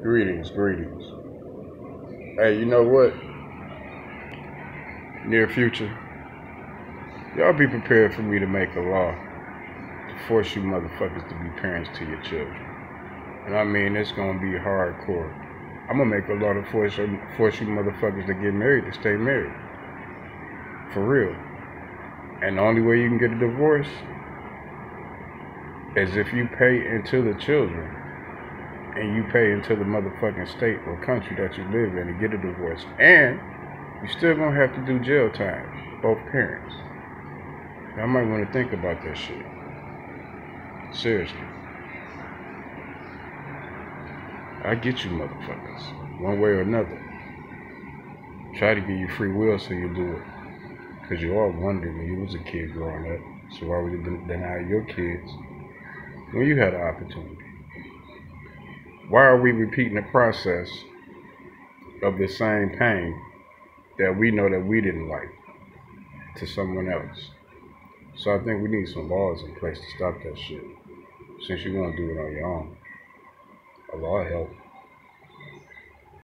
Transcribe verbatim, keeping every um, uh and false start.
Greetings, greetings. Hey, you know what? Near future, y'all be prepared for me to make a law to force you motherfuckers to be parents to your children. And I mean, it's gonna be hardcore. I'm gonna make a law to force, force you motherfuckers to get married, to stay married. For real. And the only way you can get a divorce is if you pay into the children and you pay into the motherfucking state or country that you live in to get a divorce. And you still gonna have to do jail time, both parents. Y'all might want to think about that shit. Seriously. I get you motherfuckers, one way or another. Try to give you free will so you do it. Because you all wondered when you was a kid growing up, so why would you deny your kids when you had an opportunity? Why are we repeating the process of the same pain that we know that we didn't like to someone else? So I think we need some laws in place to stop that shit. Since you want to do it on your own, a law help.